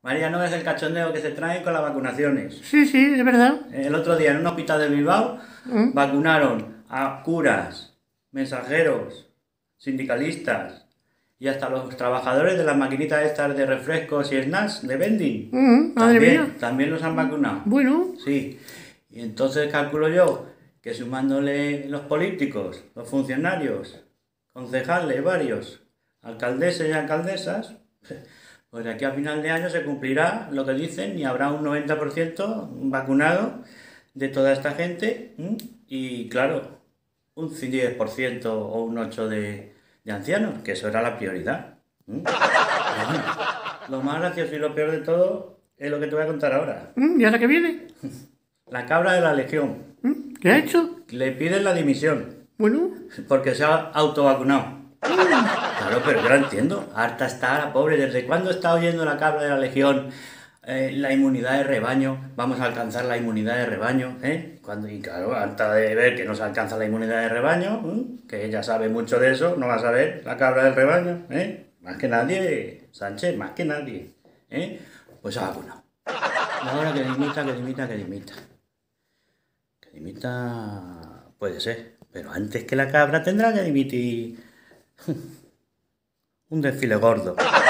María, ¿no ves el cachondeo que se trae con las vacunaciones? Sí, sí, es verdad. El otro día en un hospital de Bilbao Mm, vacunaron a curas, mensajeros, sindicalistas y hasta los trabajadores de las maquinitas estas de refrescos y snacks de vending. madre mía. También los han vacunado. Bueno, Sí. Y entonces calculo yo que sumándole los políticos, los funcionarios, concejales varios, alcaldeses y alcaldesas, pues de aquí a final de año se cumplirá lo que dicen y habrá un 90% vacunado de toda esta gente. Y claro, un 10% o un 8% de ancianos, que eso era la prioridad. Pero bueno, lo más gracioso y lo peor de todo es lo que te voy a contar ahora. ¿y ahora qué viene? La cabra de la Legión. ¿Qué ha hecho? Le piden la dimisión Bueno, porque se ha autovacunado. Claro, pero yo la entiendo. Harta está la pobre. ¿Desde cuándo está oyendo la cabra de la Legión la inmunidad de rebaño? Vamos a alcanzar la inmunidad de rebaño, ¿eh? Y claro, harta de ver que no se alcanza la inmunidad de rebaño, que ella sabe mucho de eso, no va a saber la cabra del rebaño, ¿eh? Más que nadie, Sánchez, más que nadie, ¿eh? Pues se ha vacunado. Y ahora que dimita, que dimita, que dimita. Que dimita puede ser, pero antes que la cabra tendrá que dimitir un desfile gordo.